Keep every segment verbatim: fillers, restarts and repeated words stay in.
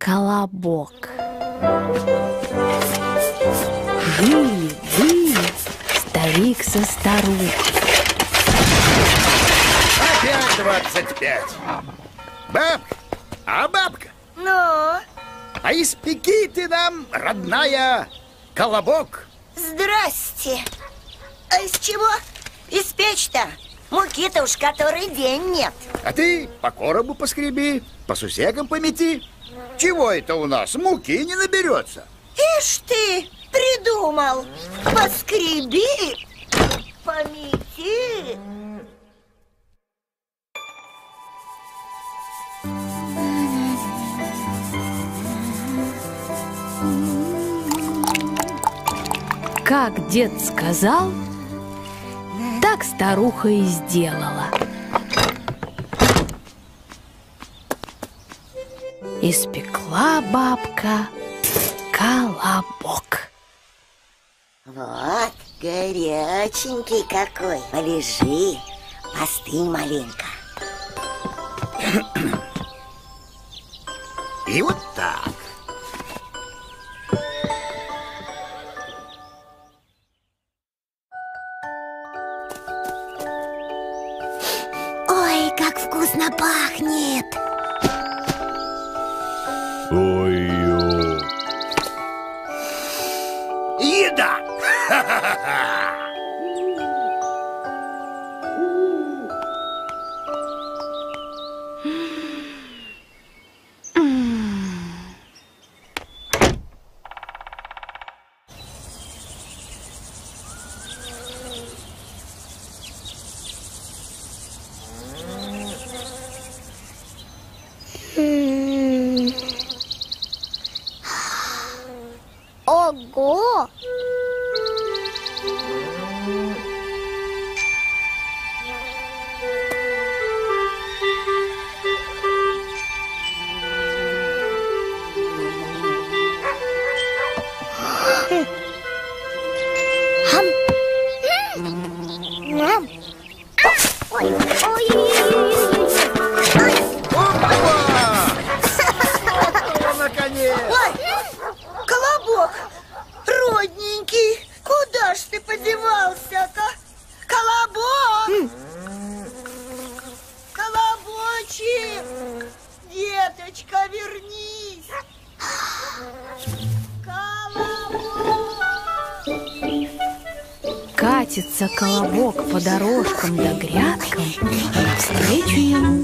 Колобок. Жили-были старик со старухой. Опять двадцать пять. Бабка, а бабка? Ну? А испеки ты нам, родная, колобок. Здрасте. А из чего испечь-то? Муки-то уж который день нет. А ты по коробу поскреби, по сусекам помети. Чего это у нас? Муки не наберется. Ишь ты, придумал. Поскреби, помети. Как дед сказал, так старуха и сделала. Испекла бабка колобок. Вот, горяченький какой. Полежи, остынь маленько. И вот так. Ой, как вкусно пахнет. Ой-ой. Еда! Ого! Мам! Ой, ой-ой-ой! Наконец! Ой, колобок, родненький, куда ж ты подевался-то? Колобок! Колобочек! Деточка, вернись! Колобок! Катится колобок по дорожкам да грядкам, навстречу ему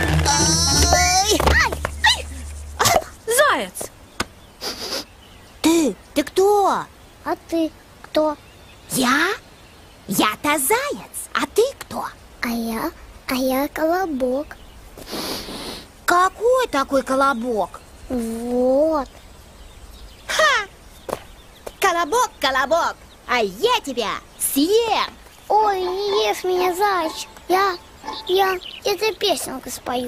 заяц. Ты, ты кто? А ты кто? Я? Я-то заяц, а ты кто? А я? А я колобок. Какой такой колобок? Вот. Ха! Колобок, колобок, а я тебя съем! Ой, не ешь меня, зайчик. Я, я, это песенку спою.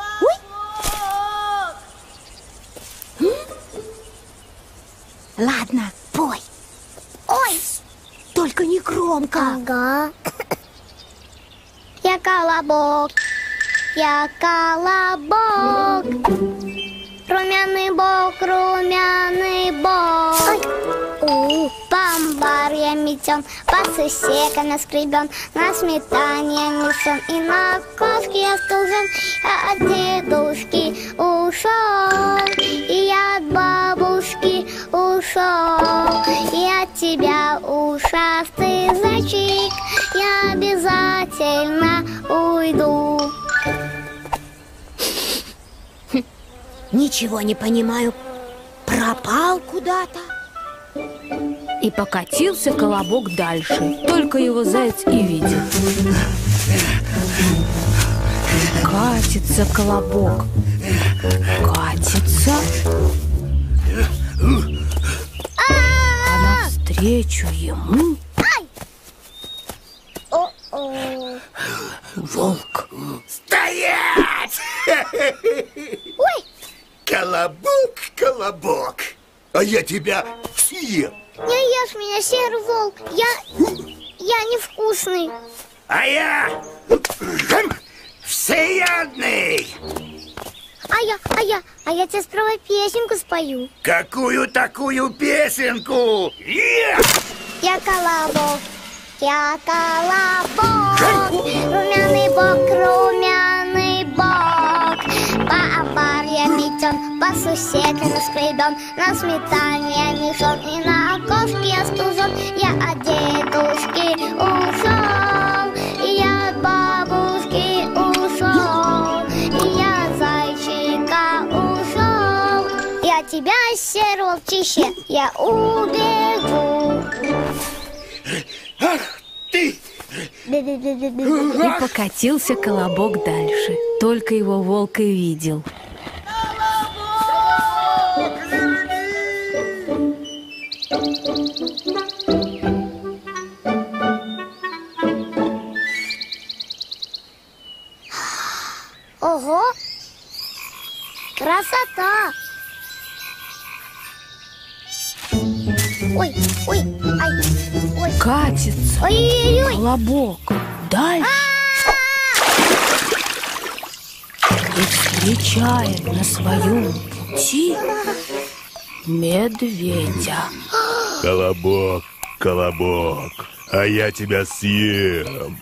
Ладно, пой. Ой, Только не громко. ага. Я колобок, я колобок. Румяный бок, румяный бок. У, бамбар я метен, по сусекам наскребен, на сметане мешен и на кошке я стужен. Я от дедушки ушел, и я от бабушки ушел, и от тебя, ушастый зайчик, я обязательно уйду. Ничего не понимаю. Пропал куда-то. И покатился колобок дальше. Только его заяц и видит. Катится колобок. Катится. А навстречу ему О-о. волк. Стоять! Ой! Колобок, колобок, а я тебя съем. Не ешь меня, серый волк. Я... я невкусный. А я всеядный. А а я, а я, а я тебе сперва песенку спою. Какую такую песенку? Е! Я колобок, я колобок, румяный бок, румяный бок. По амбарьям идем, по сусекам скребем, на сметане мешок и на окошке стужен. Я от дедушки ушел, и я от бабушки ушел, и я от зайчика ушел. Я тебя, серого птище, я убегу. Ах ты! И покатился колобок дальше. Только его волк и видел. Ого! Красота! Ой, ой, ай, ой. Катится Ой-ой-ой! колобок дальше и встречает на своем пути медведя. Колобок, колобок, а я тебя съем.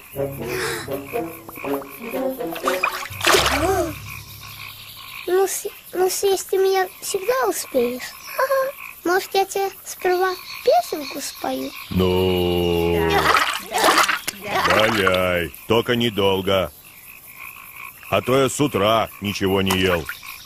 Ну, с- ну съесть ты меня всегда успеешь. Ага. Может, я тебе сперва песенку спою? Ну, валяй, только недолго. А то я с утра ничего не ел.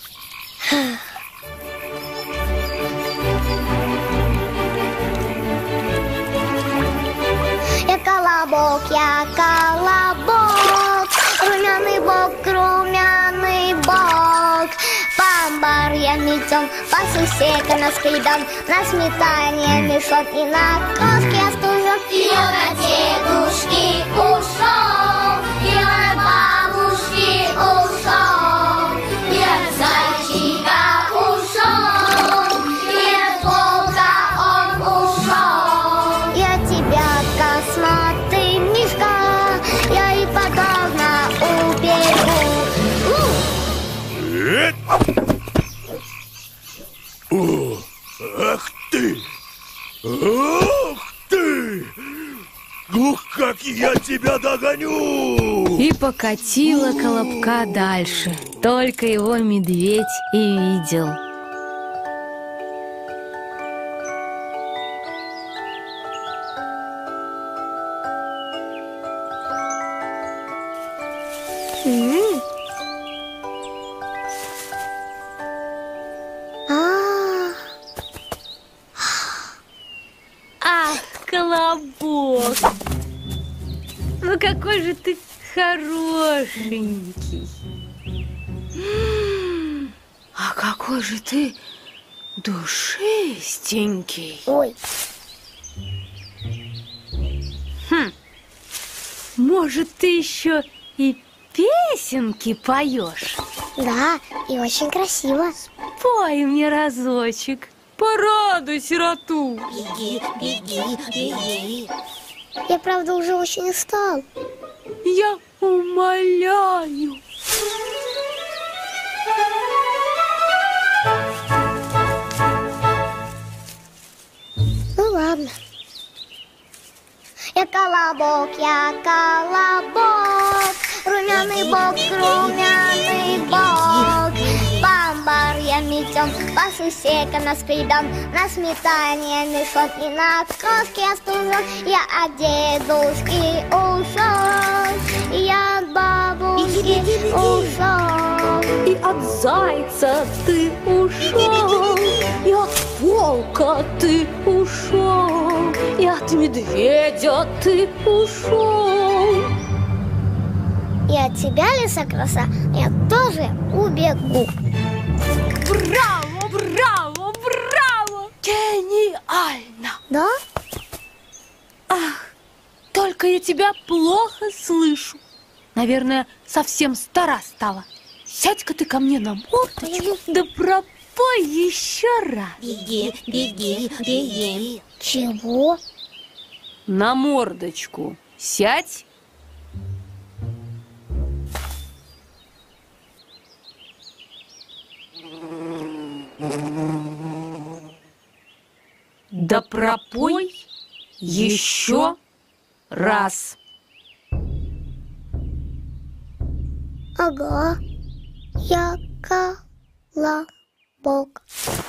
Я колобок, я колобок, румяный бок, румяный бок. По амбарьям идем, по сусекам скребем, на сметане мешок и на окошке остужен. Я от дедушки ушел, я от бабушки ушел, я от зайчика ушел, и от волка он ушел. Я тебя, косматый мишка, я и подавно убегу. Эт! О, ах ты! Ах ты! Ух, как я тебя догоню! И покатила колобка дальше. Только его медведь и видел. М. А, Ах, колобок! Ну какой же ты хорошенький! М, А какой же ты душистенький! ой, Может, ты еще и песенки поешь? да, и очень красиво. Пой мне разочек, порадуй сироту. Я, правда, уже очень устал. Я умоляю. Ну ладно. Я колобок, я колобок, румяный бок, румяный бок. По амбарьям идем, по сусекам скребем, на сметане мешок и на окошке остужен. Я от дедушки ушел, и я от бабушки ушел. И от зайца ты ушел, и от волка ты ушел, и от медведя ты ушел. И от тебя, лиса-краса, я тоже убегу. Браво, браво, браво! Гениально! Да? Ах, только я тебя плохо слышу. Наверное, совсем стара стала. Сядь-ка ты ко мне на мордочку, да пропой еще раз. Беги, беги, беги. Чего? На мордочку сядь. Да пропой еще раз. Ага, я колобок.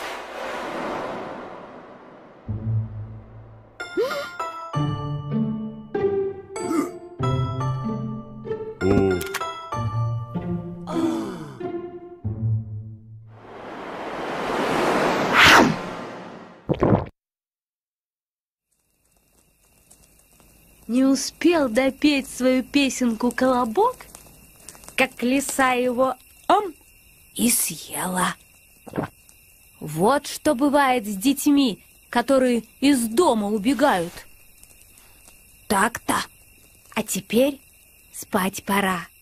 У. Не успел допеть свою песенку колобок, как лиса его ом и съела. Вот что бывает с детьми, которые из дома убегают. Так-то. А теперь спать пора.